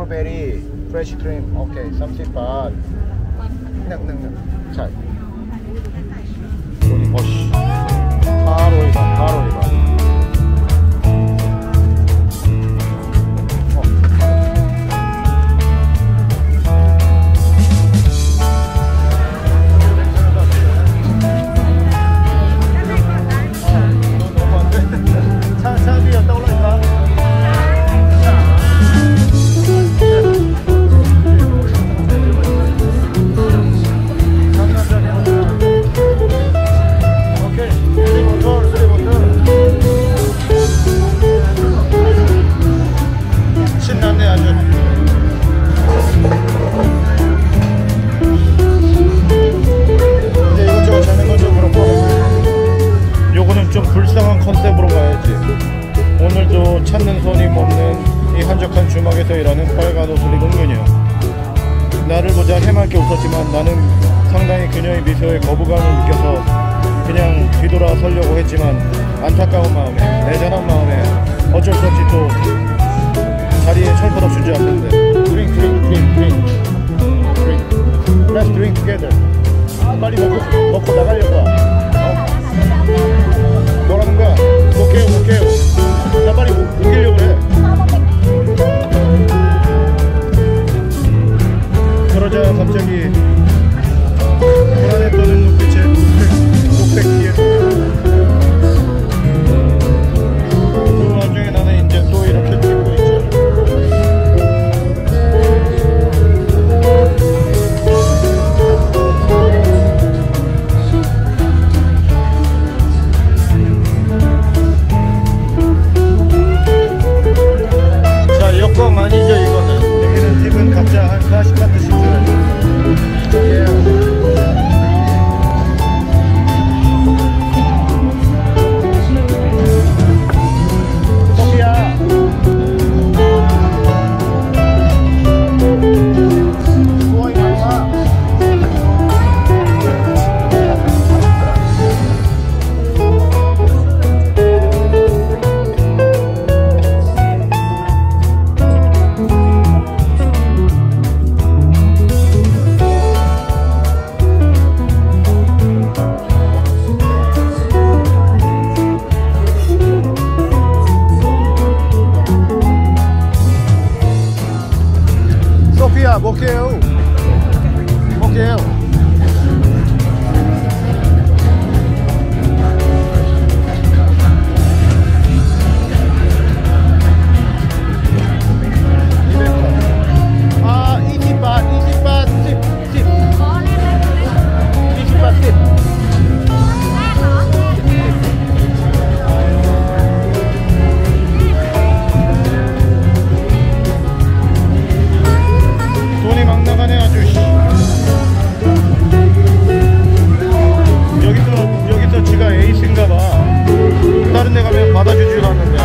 스트로베리 프레시 크림. 오케이 30바. 자 어씨 가로이가 불쌍한 컨셉으로 가야지. 오늘도 찾는 손님 없는 이 한적한 주막에서 일하는 빨간 옷을 입은 그녀. 나를 보자 해맑게 웃었지만 나는 상당히 그녀의 미소에 거부감을 느껴서 그냥 뒤돌아서려고 했지만 안타까운 마음에 애잔한 마음에 어쩔 수 없이 또 자리에 철커덕 주저앉는데. drink let's drink together. 빨리 먹고 나가려고. 뭐라는 거야? 못게요. 나 빨리 웃기려고 그래. 그러자 갑자기 불안에 떠는 눈빛에 목백 뒤에 그 와중에 나는 이제 또 이렇게 찍고 있지. 여권 아니죠 이거는. 여기는 집은 각자 한 40바트씩 줘야죠. 소피야 수고이 많아. 소피야 못게요. 아 20바 10 돈이 막 나가네 아주. 여기서 지가 에이스인가봐. 다른 데 가면 받아주지도 않는데.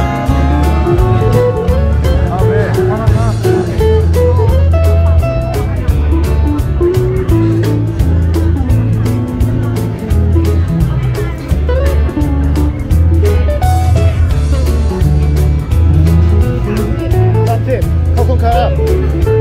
아 왜? 화났나? 나팁 코콘캅